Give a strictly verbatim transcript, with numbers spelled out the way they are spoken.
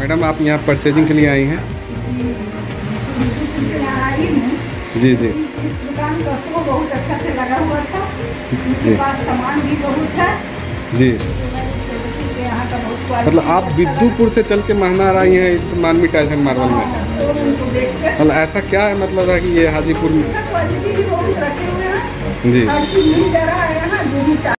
Madam आप यहाँ purchasing के लिए आई हैं? जी जी इस दुकान का शो बहुत अच्छा से लगा हुआ था, इनके पास सामान भी बहुत है जी। यहाँ का बहुत मतलब आप विद्युपुर से चल के महनार आई हैं इस मानवी टाइल्स एंड मार्बल में? मतलब ऐसा क्या है मतलब है कि ये हाजीपुर में क्वालिटी भी बहुत रखे हुए हैं जी हर चीज मिल जा रहा है ना, जो भी